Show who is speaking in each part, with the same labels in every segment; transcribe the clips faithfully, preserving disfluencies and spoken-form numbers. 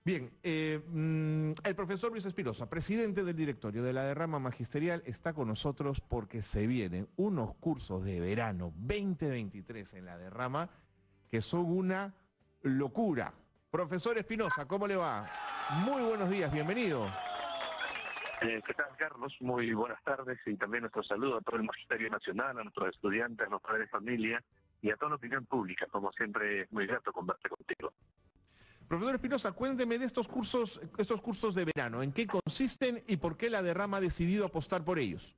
Speaker 1: Bien, eh, mm, el profesor Luis Espinosa, presidente del directorio de la derrama magisterial, está con nosotros porque se vienen unos cursos de verano veinte veintitrés en la derrama que son una locura. Profesor Espinosa, ¿cómo le va? Muy buenos días, bienvenido.
Speaker 2: Eh, ¿Qué tal, Carlos? Muy buenas tardes y también nuestro saludo a todo el Magisterio Nacional, a nuestros estudiantes, a los padres de familia y a toda la opinión pública. Como siempre, es muy grato conversar contigo.
Speaker 1: Profesor Espinosa, cuénteme de estos cursos, estos cursos de verano, ¿en qué consisten y por qué la derrama ha decidido apostar por ellos?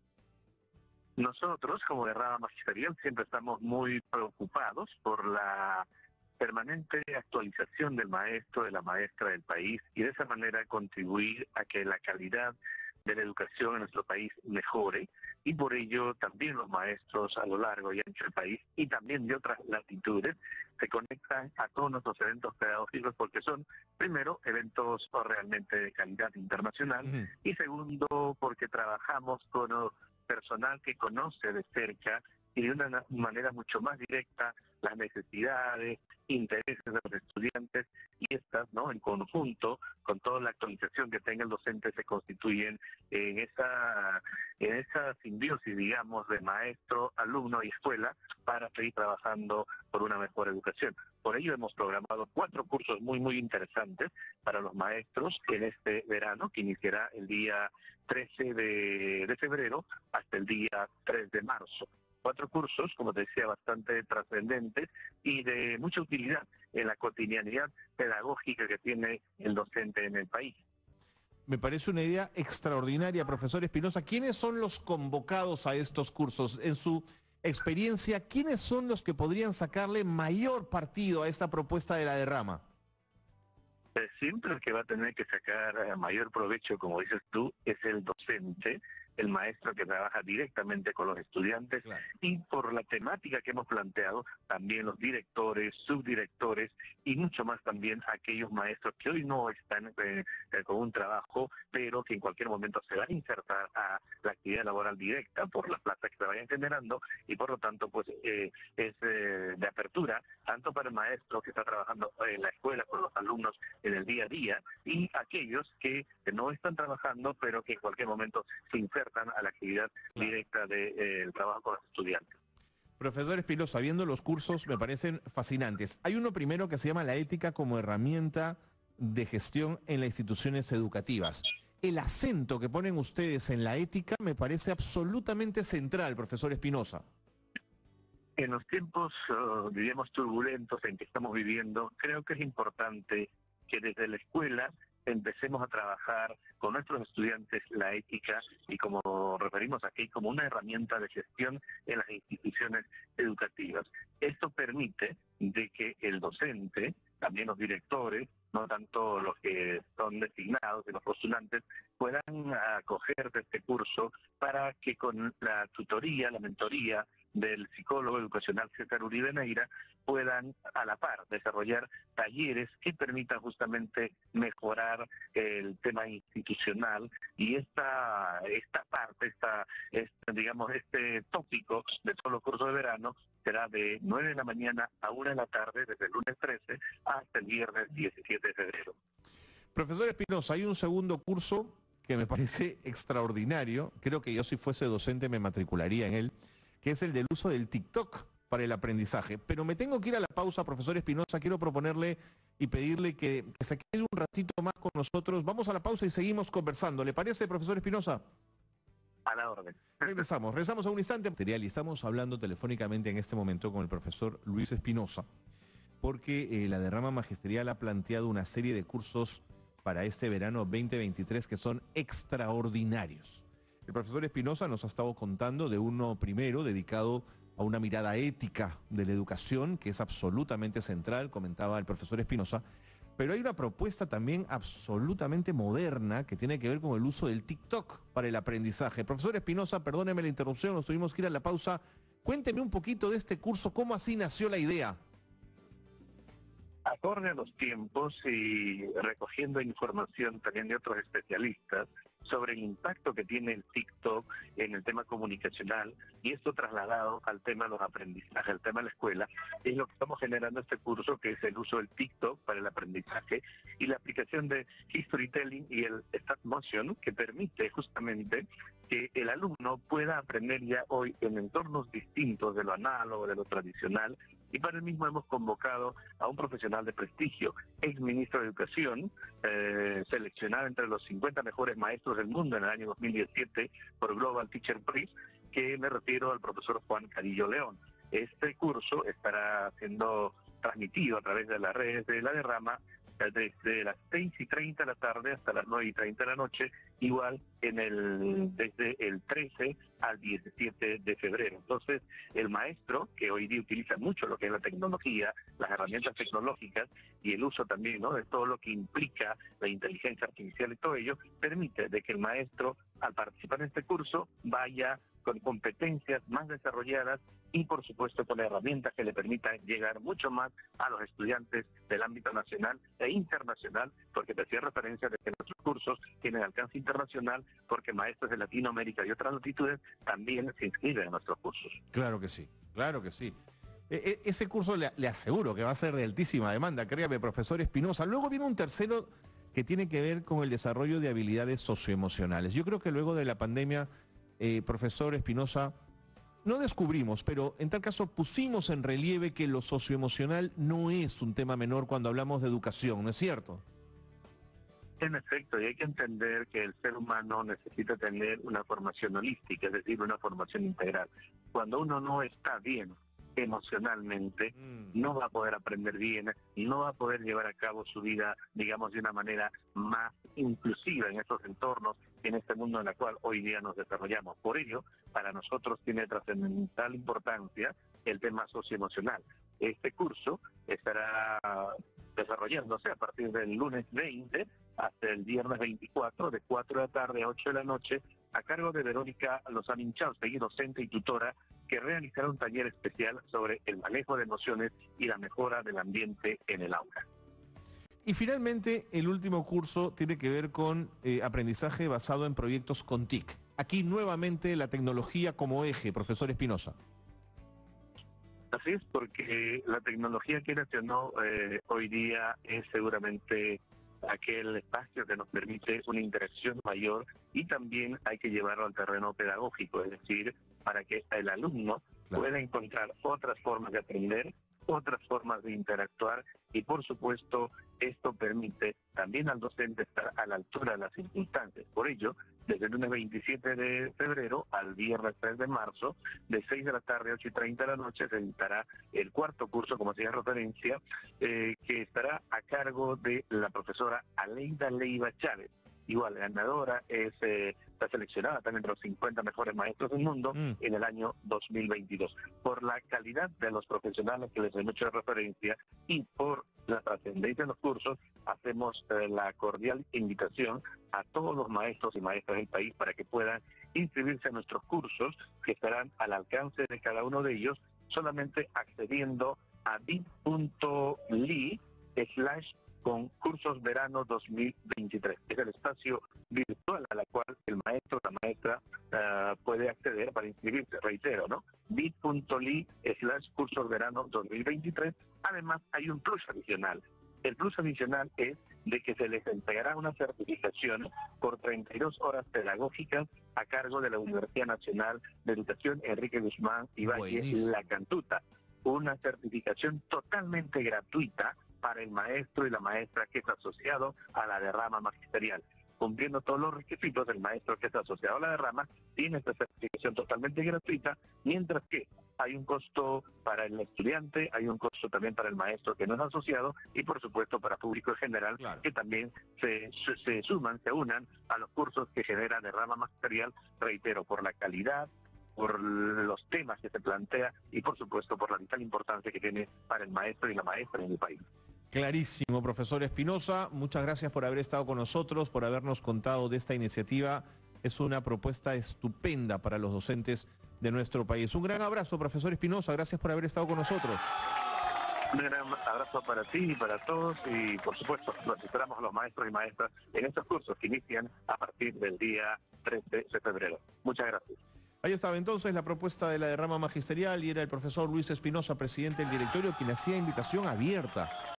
Speaker 2: Nosotros, como derrama magisterial, siempre estamos muy preocupados por la permanente actualización del maestro, de la maestra del país, y de esa manera contribuir a que la calidad de la educación en nuestro país mejore, y por ello también los maestros a lo largo y ancho del país, y también de otras latitudes, se conectan a todos nuestros eventos pedagógicos porque son, primero, eventos realmente de calidad internacional, uh-huh. y segundo, porque trabajamos con personal que conoce de cerca y de una manera mucho más directa las necesidades, intereses de los estudiantes, y estas, ¿no?, en conjunto, con toda la actualización que tenga el docente, se constituyen en esa, en esa simbiosis, digamos, de maestro, alumno y escuela, para seguir trabajando por una mejor educación. Por ello hemos programado cuatro cursos muy, muy interesantes para los maestros en este verano, que iniciará el día trece de febrero hasta el día tres de marzo. Cuatro cursos, como te decía, bastante trascendentes y de mucha utilidad en la cotidianidad pedagógica que tiene el docente en el país.
Speaker 1: Me parece una idea extraordinaria, profesor Espinosa. ¿Quiénes son los convocados a estos cursos? En su experiencia, ¿quiénes son los que podrían sacarle mayor partido a esta propuesta de la derrama?
Speaker 2: Eh, siempre el que va a tener que sacar mayor provecho, como dices tú, es el docente, el maestro que trabaja directamente con los estudiantes, claro. Y por la temática que hemos planteado, también los directores, subdirectores y mucho más también aquellos maestros que hoy no están eh, eh, con un trabajo, pero que en cualquier momento se van a insertar a la actividad laboral directa por las plazas que se vayan generando, y por lo tanto pues eh, es eh, de apertura tanto para el maestro que está trabajando en la escuela con los alumnos en el día a día, y aquellos que no están trabajando pero que en cualquier momento se insertan a la actividad directa del de, eh, trabajo con los estudiantes.
Speaker 1: Profesor Espinosa, viendo los cursos me parecen fascinantes. Hay uno primero que se llama la ética como herramienta de gestión en las instituciones educativas. El acento que ponen ustedes en la ética me parece absolutamente central, profesor Espinosa.
Speaker 2: En los tiempos, uh, diríamos, turbulentos en que estamos viviendo, creo que es importante que desde la escuela empecemos a trabajar con nuestros estudiantes la ética, y como referimos aquí, como una herramienta de gestión en las instituciones educativas. Esto permite de que el docente, también los directores, no tanto los que son designados y los postulantes, puedan acoger de este curso para que con la tutoría, la mentoría del psicólogo educacional César Uribe Neira puedan a la par desarrollar talleres que permitan justamente mejorar el tema institucional, y esta esta parte, esta, esta digamos este tópico de todos los cursos de verano será de nueve de la mañana a una de la tarde, desde el lunes trece hasta el viernes diecisiete de febrero.
Speaker 1: Profesor Espinosa, hay un segundo curso que me parece extraordinario, creo que yo si fuese docente me matricularía en él, que es el del uso del TikTok para el aprendizaje. Pero me tengo que ir a la pausa, profesor Espinosa. Quiero proponerle y pedirle que, que se quede un ratito más con nosotros. Vamos a la pausa y seguimos conversando. ¿Le parece, profesor Espinosa?
Speaker 2: A la orden.
Speaker 1: Regresamos, regresamos a un instante. Y estamos hablando telefónicamente en este momento con el profesor Luis Espinosa, porque eh, la derrama magisterial ha planteado una serie de cursos para este verano veinte veintitrés que son extraordinarios. El profesor Espinosa nos ha estado contando de uno primero dedicado a una mirada ética de la educación, que es absolutamente central, comentaba el profesor Espinosa, pero hay una propuesta también absolutamente moderna que tiene que ver con el uso del TikTok para el aprendizaje. Profesor Espinosa, perdóneme la interrupción, nos tuvimos que ir a la pausa. Cuénteme un poquito de este curso, ¿cómo así nació la idea?
Speaker 2: Acorde a los tiempos y recogiendo información también de otros especialistas sobre el impacto que tiene el TikTok en el tema comunicacional, y esto trasladado al tema de los aprendizajes, al tema de la escuela, es lo que estamos generando este curso, que es el uso del TikTok para el aprendizaje y la aplicación de Historytelling y el Stop Motion, que permite justamente que el alumno pueda aprender ya hoy en entornos distintos de lo análogo, de lo tradicional, y para el mismo hemos convocado a un profesional de prestigio, ex ministro de Educación, eh, seleccionado entre los cincuenta mejores maestros del mundo en el año dos mil diecisiete por Global Teacher Prize, que me refiero al profesor Juan Carillo León. Este curso estará siendo transmitido a través de las redes de La Derrama desde las seis y treinta de la tarde hasta las nueve y treinta de la noche, igual en el desde el trece al diecisiete de febrero. Entonces, el maestro, que hoy día utiliza mucho lo que es la tecnología, las herramientas tecnológicas y el uso también, ¿no?, de todo lo que implica la inteligencia artificial y todo ello, permite de que el maestro, al participar en este curso, vaya con competencias más desarrolladas y por supuesto con herramientas que le permitan llegar mucho más a los estudiantes del ámbito nacional e internacional, porque te hacía referencia de que nuestros cursos tienen alcance internacional, porque maestros de Latinoamérica y otras latitudes también se inscriben en nuestros cursos.
Speaker 1: Claro que sí, claro que sí. E -e ese curso le, le aseguro que va a ser de altísima demanda, créame, profesor Espinosa. Luego viene un tercero que tiene que ver con el desarrollo de habilidades socioemocionales. Yo creo que luego de la pandemia, eh, profesor Espinosa, no descubrimos, pero en tal caso pusimos en relieve que lo socioemocional no es un tema menor cuando hablamos de educación, ¿no es cierto?
Speaker 2: En efecto, y hay que entender que el ser humano necesita tener una formación holística, es decir, una formación integral. Cuando uno no está bien emocionalmente, mm. no va a poder aprender bien, no va a poder llevar a cabo su vida, digamos, de una manera más inclusiva en estos entornos, en este mundo en el cual hoy día nos desarrollamos. Por ello, para nosotros tiene trascendental importancia el tema socioemocional. Este curso estará desarrollándose a partir del lunes veinte hasta el viernes veinticuatro, de cuatro de la tarde a ocho de la noche, a cargo de Verónica Lozano Inchaustegui, docente y tutora, que realizará un taller especial sobre el manejo de emociones y la mejora del ambiente en el aula.
Speaker 1: Y finalmente, el último curso tiene que ver con eh, aprendizaje basado en proyectos con T I C. Aquí nuevamente la tecnología como eje, profesor Espinosa.
Speaker 2: Así es, porque la tecnología que nacionó eh, hoy día es seguramente aquel espacio que nos permite una interacción mayor, y también hay que llevarlo al terreno pedagógico, es decir, para que el alumno claro. pueda encontrar otras formas de aprender, otras formas de interactuar, y por supuesto esto permite también al docente estar a la altura de las circunstancias. Por ello, desde el lunes veintisiete de febrero al viernes tres de marzo, de seis de la tarde a ocho y treinta de la noche, se dictará el cuarto curso, como hacía referencia, eh, que estará a cargo de la profesora Aleida Leiva Chávez. Igual, ganadora, es, eh, está seleccionada también entre los cincuenta mejores maestros del mundo mm. en el año dos mil veintidós. Por la calidad de los profesionales que les he hecho referencia y por la trascendencia de los cursos, hacemos eh, la cordial invitación a todos los maestros y maestras del país para que puedan inscribirse a nuestros cursos, que estarán al alcance de cada uno de ellos, solamente accediendo a bit.ly slash con cursos verano dos mil veintitrés. Es el espacio virtual a la cual el maestro o la maestra uh, puede acceder para inscribirse. Reitero, ¿no? bit.ly slash cursos verano dos mil veintitrés. Además, hay un plus adicional. El plus adicional es de que se les entregará una certificación por treinta y dos horas pedagógicas a cargo de la Universidad Nacional de Educación Enrique Guzmán y Valle La Cantuta. Una certificación totalmente gratuita para el maestro y la maestra que es asociado a la derrama magisterial. Cumpliendo todos los requisitos, el maestro que está asociado a la derrama tiene esta certificación totalmente gratuita, mientras que hay un costo para el estudiante, hay un costo también para el maestro que no es asociado, y por supuesto para público en general, claro. que también se, se, se suman, se unan a los cursos que genera derrama magisterial, reitero, por la calidad, por los temas que se plantea y por supuesto por la vital importancia que tiene para el maestro y la maestra en el país.
Speaker 1: Clarísimo, profesor Espinosa, muchas gracias por haber estado con nosotros, por habernos contado de esta iniciativa. Es una propuesta estupenda para los docentes de nuestro país. Un gran abrazo, profesor Espinosa, gracias por haber estado con nosotros.
Speaker 2: Un gran abrazo para ti y para todos y por supuesto los esperamos a los maestros y maestras en estos cursos que inician a partir del día trece de febrero. Muchas gracias.
Speaker 1: Ahí estaba entonces la propuesta de la derrama magisterial y era el profesor Luis Espinosa, presidente del directorio, quien hacía invitación abierta